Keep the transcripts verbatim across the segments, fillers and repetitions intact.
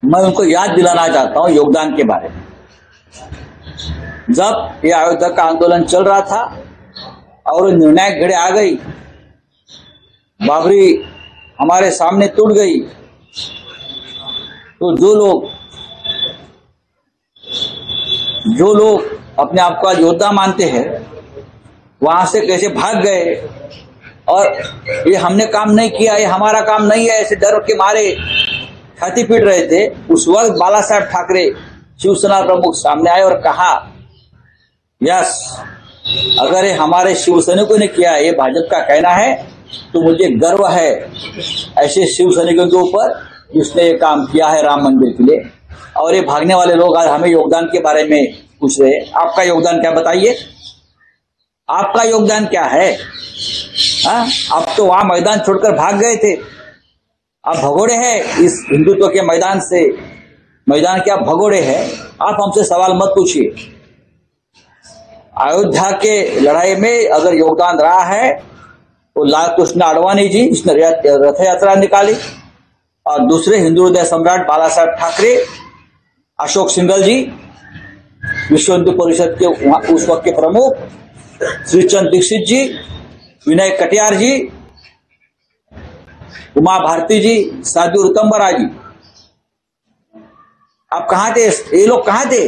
मैं उनको याद दिलाना चाहता हूं योगदान के बारे में। जब ये अयोध्या का आंदोलन चल रहा था और निर्णायक घड़ी आ गई, बाबरी हमारे सामने टूट गई, तो जो लोग जो लोग अपने आप को योद्धा मानते हैं वहां से कैसे भाग गए और ये हमने काम नहीं किया, ये हमारा काम नहीं है, ऐसे डर के मारे छाती पीट रहे थे। उस वक्त बाला साहब ठाकरे शिवसेना प्रमुख सामने आए और कहा, यस, अगर ये हमारे शिवसैनिकों ने किया, ये भाजपा का कहना है, तो मुझे गर्व है ऐसे शिवसैनिकों के ऊपर जिसने ये काम किया है राम मंदिर के लिए। और ये भागने वाले लोग आज हमें योगदान के बारे में पूछ रहे हैं। आपका योगदान क्या, बताइए, आपका योगदान क्या है? हाँ, आप तो वहां मैदान छोड़कर भाग गए थे, आप भगोड़े हैं इस हिंदुत्व के मैदान से, मैदान के आप भगोड़े हैं। आप हमसे सवाल मत पूछिए। अयोध्या के लड़ाई में अगर योगदान रहा है तो लाल कृष्ण आडवाणी जी जिसने रथ यात्रा निकाली, और दूसरे हिंदू हृदय सम्राट बाला साहब ठाकरे, अशोक सिंघल जी, विश्व हिंदू परिषद के उस वक्त के प्रमुख, श्रीचंद दीक्षित जी, विनय कटियार जी, उमा भारती जी, साधु ऋतंबरा जी, आप कहां थे? ये लोग कहां थे?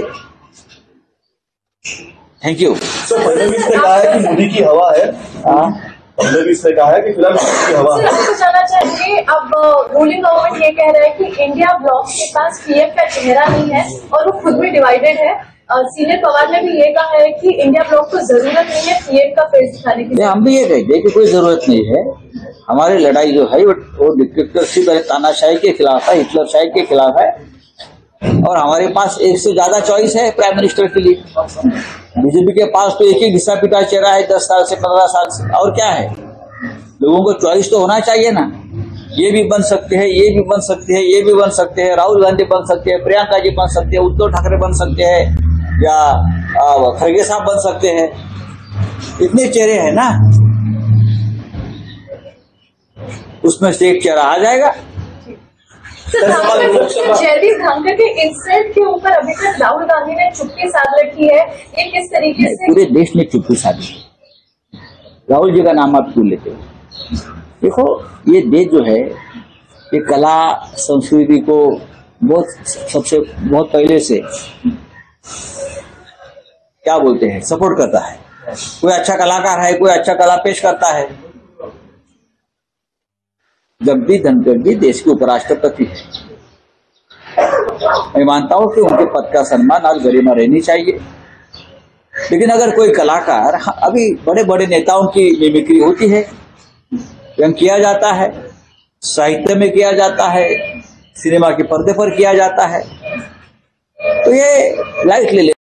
Thank you. सर, फडणवीस ने कहा है कि मोदी की हवा है। फडणवीस ने कहा है कि फिलहाल मोदी की हवा है। आपको जानना चाहिए, अब रूलिंग गवर्नमेंट ये कह रहा है कि इंडिया ब्लॉक के पास पीएम का चेहरा नहीं है और वो खुद में डिवाइडेड है। सीनियर पवार ने भी ये कहा है कि इंडिया ब्लॉक को जरूरत नहीं है पीएम का फेस दिखाने की। हम भी ये कहते हैं कि कोई जरूरत नहीं है। हमारी लड़ाई जो है वो डिक्टेटरशिप और तानाशाही के खिलाफ है, हिटलरशाही के खिलाफ है, और हमारे पास एक से ज्यादा चॉइस है प्राइम मिनिस्टर के लिए। बीजेपी के पास तो एक ही घिसा पिटा चेहरा है दस साल से पंद्रह साल से, और क्या है? लोगों को चॉइस तो होना चाहिए ना। ये भी बन सकते हैं, ये भी बन सकते हैं, ये भी बन सकते हैं, राहुल गांधी बन सकते हैं, प्रियंका जी बन सकते हैं, उद्धव ठाकरे बन सकते हैं, या खड़गे साहब बन सकते हैं। इतने चेहरे हैं ना, उसमें से एक चेहरा आ जाएगा। जयदीप धनखड़ के इंसल्ट के ऊपर अभी तक राहुल गांधी ने चुप्पी साध रखी है, ये किस तरीके से? पूरे देश ने चुप्पी साधी। राहुल जी का नाम आप क्यों लेते हो? देखो, ये देश जो है ये कला संस्कृति को बहुत सबसे बहुत पहले से क्या बोलते हैं सपोर्ट करता है। कोई अच्छा कलाकार है, कोई अच्छा कला पेश करता है। जगदीप धनखड़ जी देश के उपराष्ट्रपति है। मैं मानता हूं कि उनके पद का सम्मान और गरिमा रहनी चाहिए। लेकिन अगर कोई कलाकार, अभी बड़े बड़े नेताओं की मिमिक्री होती है, व्यंग किया जाता है, साहित्य में किया जाता है, सिनेमा के पर्दे पर किया जाता है, तो ये लाइट ले ले